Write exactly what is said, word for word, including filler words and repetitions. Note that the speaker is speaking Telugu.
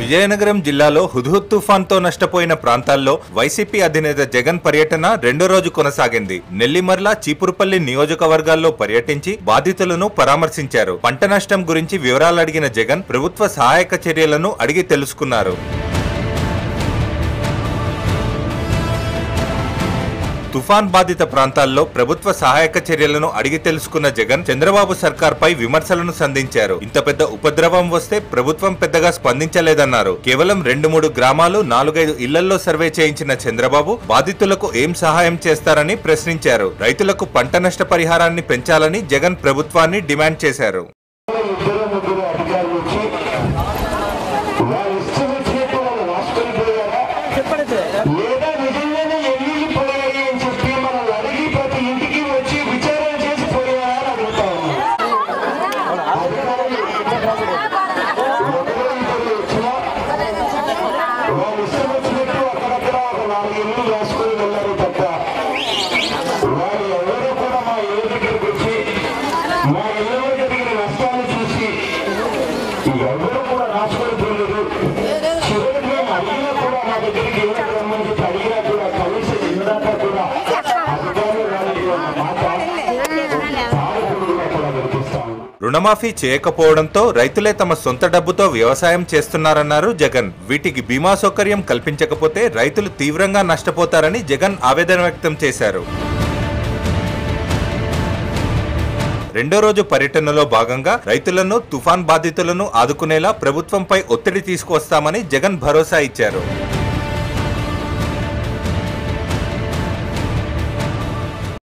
విజయనగరం జిల్లాలో హుద్హుద్ తుఫాన్తో నష్టపోయిన ప్రాంతాల్లో వైసీపీ అధినేత జగన్ పర్యటన రెండో రోజు కొనసాగింది. నెల్లిమర్ల, చీపురుపల్లి నియోజకవర్గాల్లో పర్యటించి బాధితులను పరామర్శించారు. పంట నష్టం గురించి వివరాలు అడిగిన జగన్ ప్రభుత్వ సహాయక చర్యలను అడిగి తెలుసుకున్నారు. తుఫాన్ బాధిత ప్రాంతాల్లో ప్రభుత్వ సహాయక చర్యలను అడిగి తెలుసుకున్న జగన్ చంద్రబాబు సర్కార్పై విమర్శలను సంధించారు. ఇంత పెద్ద ఉపద్రవం వస్తే ప్రభుత్వం పెద్దగా స్పందించలేదన్నారు. కేవలం రెండు మూడు గ్రామాలు, నాలుగైదు ఇళ్లలో సర్వే చేయించిన చంద్రబాబు బాధితులకు ఏం సహాయం చేస్తారని ప్రశ్నించారు. రైతులకు పంట నష్ట పరిహారాన్ని పెంచాలని జగన్ ప్రభుత్వాన్ని డిమాండ్ చేశారు. రుణమాఫీ చేయకపోవడంతో రైతులే తమ సొంత డబ్బుతో వ్యవసాయం చేస్తున్నారన్నారు జగన్. వీటికి బీమా సౌకర్యం కల్పించకపోతే రైతులు తీవ్రంగా నష్టపోతారని జగన్ ఆవేదన వ్యక్తం చేశారు. రెండో రోజు పర్యటనలో భాగంగా రైతులను, తుఫాన్ బాధితులను ఆదుకునేలా ప్రభుత్వంపై ఒత్తిడి తీసుకువస్తామని జగన్ భరోసా ఇచ్చారు.